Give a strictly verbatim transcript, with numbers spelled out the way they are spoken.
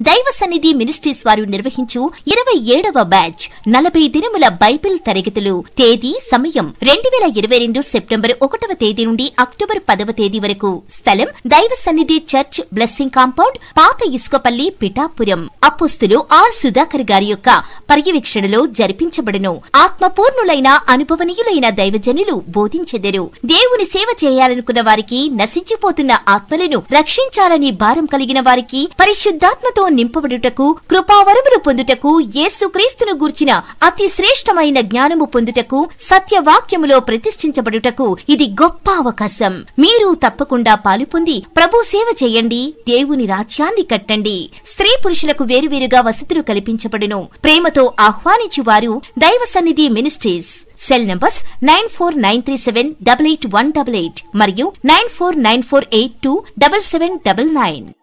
దైవ సన్నిధి మినిస్ట్రీస్ వారు నిర్వహించు ఇరవై ఏడవ బ్యాచ్ నలభై దినముల బైబిల్ తరగతులు. తేదీ సమయం రెండు వేల ఇరవై రెండు సెప్టెంబర్ ఒకటవ తేదీ నుండి అక్టోబర్ పదవ తేదీ వరకు. స్థలం దైవ సన్నిధి చర్చ్, బ్లెస్సింగ్ కాంపౌండ్, పాత ఇసుకపల్లి, పిఠాపురం. అపోస్తులు ఆర్ సుధాకర్ గారి యొక్క పర్యవేక్షణలో జరిపించబడును. ఆత్మపూర్ణులైన అనుభవనీయులైన దైవజనులు బోధించెదరు. దేవుని సేవ చేయాలనుకున్న వారికి, నశించిపోతున్న ఆత్మలను రక్షించాలని భారం కలిగిన వారికి, పరిశుద్ధాత్మతో నింపబడుటకు, కృపావరములు పొందుటకు, యేసుక్రీస్తును గూర్చిన అతి శ్రేష్టమైన జ్ఞానము పొందుటకు, సత్యవాక్యములో ప్రతిష్ఠించబడుటకు ఇది గొప్ప అవకాశం. మీరు తప్పకుండా పాలుపొంది ప్రభు సేవ చేయండి, దేవుని రాజ్యాన్ని కట్టండి. స్త్రీ పురుషులకు వేరువేరుగా వసతులు కల్పించబడును. ప్రేమతో ఆహ్వానించువారు Daiva Sannidhi ministries. Cell numbers nine four nine three seven double eight one double eight మరియు nine four nine four eight two double seven double nine.